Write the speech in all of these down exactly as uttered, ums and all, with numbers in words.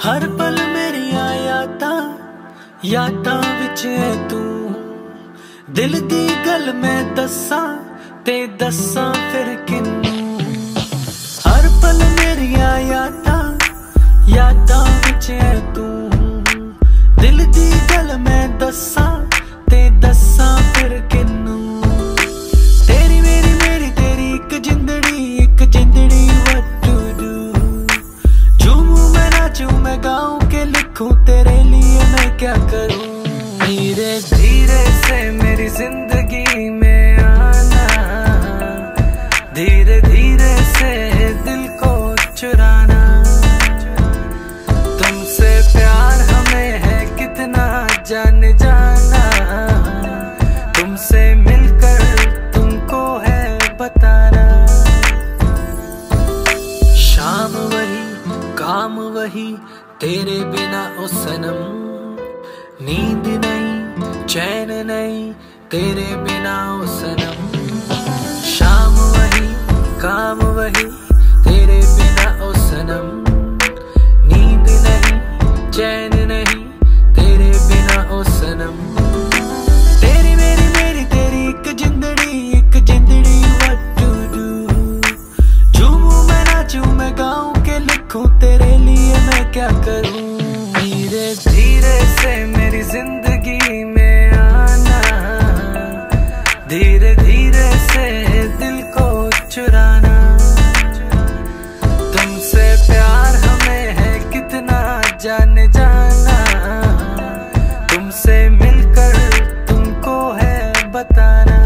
हर पल मेरिया यादां यादां विच है तू। दिल दी गल मैं दस्सां ते दस्सां फिर किन्नू। हर पल मेरिया यादां यादां विच है तू। दिल दी गल मैं दस्सां ते दस्सां फिर किन्नू। तेरी मेरी मेरी तेरी एक जिंदड़ी एक जिंदड़ी what to do। झूमूं मैं नाचूं मैं गाऊं के लिखूं तेरे लिए मैं क्या करूं। धीरे धीरे से मेरी जिंदगी में आना, धीरे धीरे से दिल को चुराना। तुमसे प्यार हमें है कितना जान जाना। तुमसे मिलकर तुमको है बताना। शाम वही काम वही तेरे बिना ओ सनम। नींद नहीं चैन नहीं तेरे बिना ओ सनम। शाम वही काम वही तेरे बिना ओ सनम। नींद नहीं चैन नहीं तेरे बिना ओ सनम। तेरी मेरी मेरी तेरी एक जिंदड़ी एक जिंदड़ी what to do। झूमूं मैं नाचूं मैं गाऊं के लिखूं तेरे लिए मैं क्या करूं। धीरे धीरे से मेरी जिंदगी में आना, धीरे धीरे से दिल को चुराना। तुमसे प्यार हमें है कितना जान जाना। तुमसे मिलकर तुमको है बताना।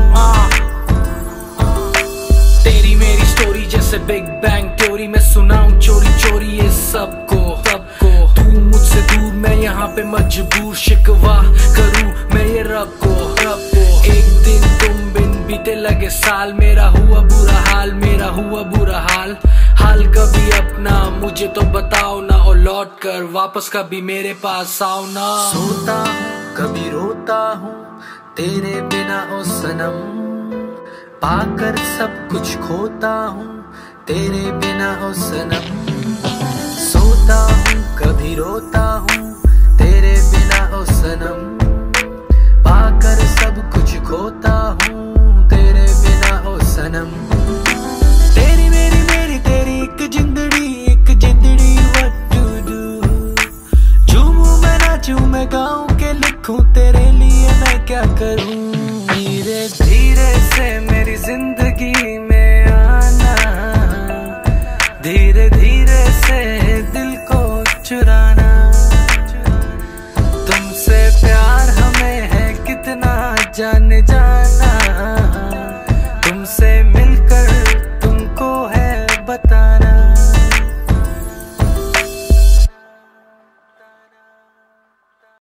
तेरी मेरी स्टोरी जैसे बिग बैंग थ्योरी मैं सुनाऊं चोरी चोरी ये सबको सबको। तू मुझसे दूर मैं यहाँ पे मजबूर शिकवा करूं मैं ये रब को रब को। एक दिन तुम बिन बीते लगे साल। मेरा हुआ बुरा हाल मेरा हुआ बुरा हाल। हाल कभी अपना मुझे तो बताओ ना और लौट कर वापस कभी मेरे पास आओ ना। सोता हूँ कभी रोता हूँ तेरे बिना ओ सनम। पाकर सब कुछ खोता हूँ तेरे बिना ओ सनम। सोता हूँ कभी रोता हूँ तेरे बिना ओ सनम। पाकर सब कुछ खोता हूँ तेरे बिना ओ सनम। तेरी मेरी मेरी तेरी एक जिंदड़ी एक जिंदड़ी what to do। झूमूं मैं नाचूं मैं गाऊं के लिखूं तेरे लिए मैं क्या करूं। धीरे धीरे से मेरी जिंदगी में आना, धीरे धीरे से दिल को चुराना। तुमसे प्यार हमें है कितना जान जा